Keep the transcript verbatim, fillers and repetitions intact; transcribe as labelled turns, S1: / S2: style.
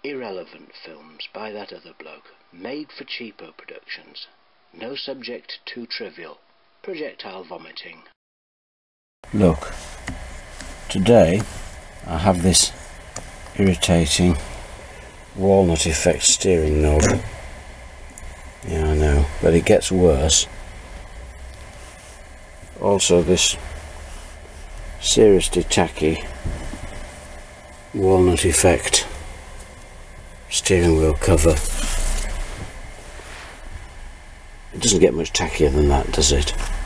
S1: irrelevant films by that other bloke, made for cheapo productions, no subject too trivial, projectile vomiting.
S2: Look, today I have this irritating walnut effect steering knob. Yeah, I know, but it gets worse. Also this seriously tacky walnut effect steering wheel cover. It doesn't get much tackier than that, does it?